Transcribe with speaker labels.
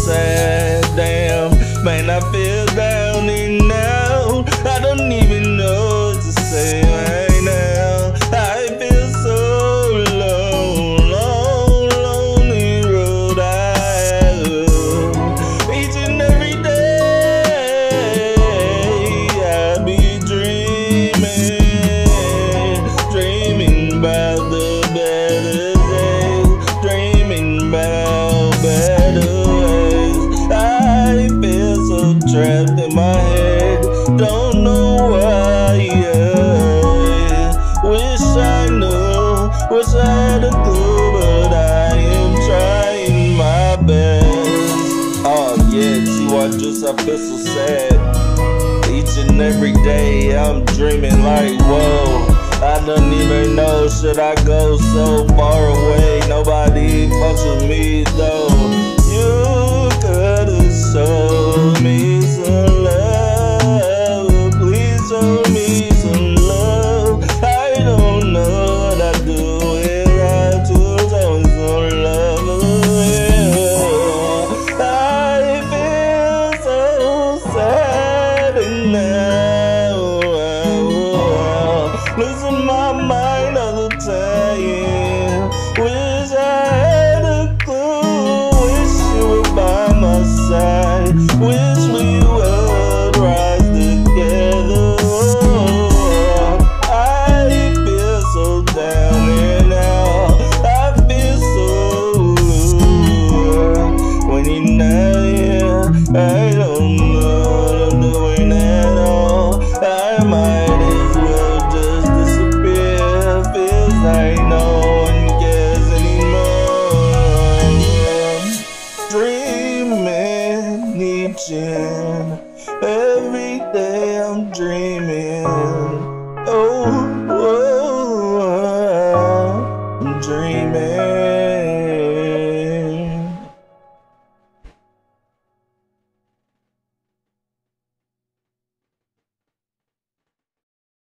Speaker 1: sad. Damn, man, I feel down and now. I don't even know what to say right now. I feel so alone, lonely road I have. Each and every day I be dreaming about the better days, dreaming about better ways. I feel so trapped in my head, don't know why. Wish I had a clue, but I am trying my best. Oh yeah, T.Y. Juice, I feel so sad. Each and every day I'm dreaming like, whoa, I don't even know, should I go so far away? Nobody fucks with me though. You could've showed me some love, please show me some love. I don't know what I'd do without you, show me some love. I feel so sad and now losing my mind all the time. Wish I had a clue, wish you were by my side, wish we would rise together. I feel so down and out, I feel so blue. When you're not here, I don't know what I'm doing at all. I might as well just disappear, feels like no one cares anymore. Dreaming each and every day I'm dreaming.